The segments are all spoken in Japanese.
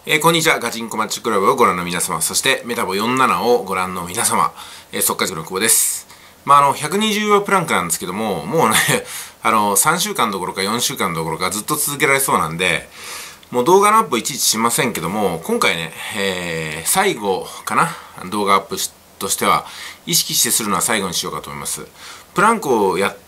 こんにちは。ガチンコマッチョクラブをご覧の皆様、そしてメタボ47をご覧の皆様、速稼塾の久保です。120秒プランクなんですけども、もうね、3週間どころか4週間どころかずっと続けられそうなんで、もう動画のアップいちいちしませんけども、今回ね、最後かな、動画アップとしては、意識してするのは最後にしようかと思います。プランクをやって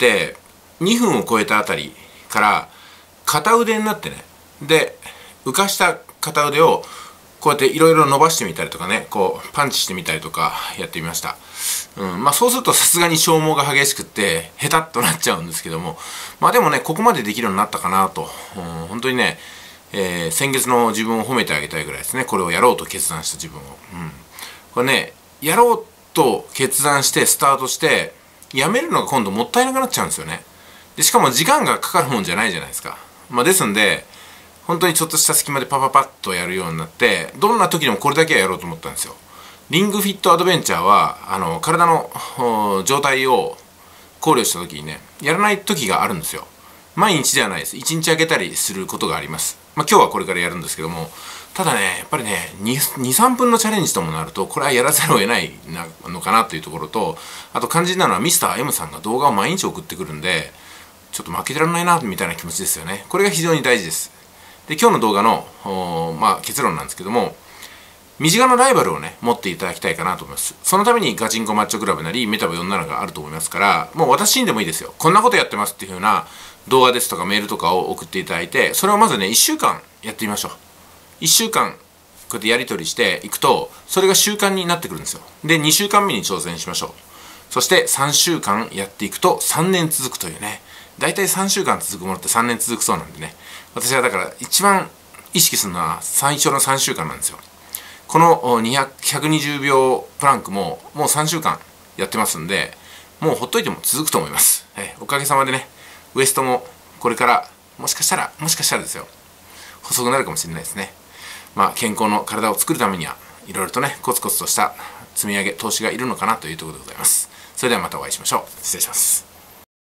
、2分を超えたあたりから、片腕になってね、で、浮かした片腕をこうやっていろいろ伸ばしてみたりとかね、こうパンチしてみたりとかやってみました。そうするとさすがに消耗が激しくってヘタっとなっちゃうんですけども、でもね、ここまでできるようになったかなと、本当にね、先月の自分を褒めてあげたいぐらいですね。これをやろうと決断した自分を、これね、やろうと決断してスタートしてやめるのが今度もったいなくなっちゃうんですよね。でしかも時間がかかるもんじゃないじゃないですか。ですんで本当にちょっとした隙間でパパパッとやるようになって、どんな時でもこれだけはやろうと思ったんですよ。リングフィットアドベンチャーは体の状態を考慮した時にね、やらない時があるんですよ。毎日ではないです。1日空けたりすることがあります。今日はこれからやるんですけども、ただね、やっぱりね、2、3分のチャレンジともなると、これはやらざるを得ないのかなというところと、あと肝心なのはミスター M さんが動画を毎日送ってくるんで、ちょっと負けてらんないなみたいな気持ちですよね。これが非常に大事です。で、今日の動画の、結論なんですけども、身近なライバルをね、持っていただきたいかなと思います。そのためにガチンコマッチョクラブなり、メタボ47があると思いますから、もう私にでもいいですよ。こんなことやってますっていう風な動画ですとかメールとかを送っていただいて、それをまずね、1週間やってみましょう。1週間、こうやってやり取りしていくと、それが習慣になってくるんですよ。で、2週間目に挑戦しましょう。そして3週間やっていくと3年続くというね。だいたい3週間続くものって3年続くそうなんでね。私はだから一番意識するのは最初の3週間なんですよ。この120秒プランクももう3週間やってますんで、もうほっといても続くと思います。おかげさまでね、ウエストもこれからもしかしたらですよ、細くなるかもしれないですね。健康の体を作るためにはいろいろとね、コツコツとした積み上げ、投資がいるのかなというところでございます。それではまたお会いしましょう。失礼します。